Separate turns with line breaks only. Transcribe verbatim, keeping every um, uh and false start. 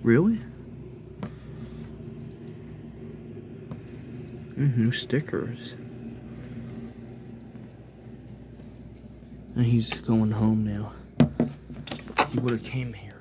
Really? Mm, new stickers. And he's going home now. He would have came here.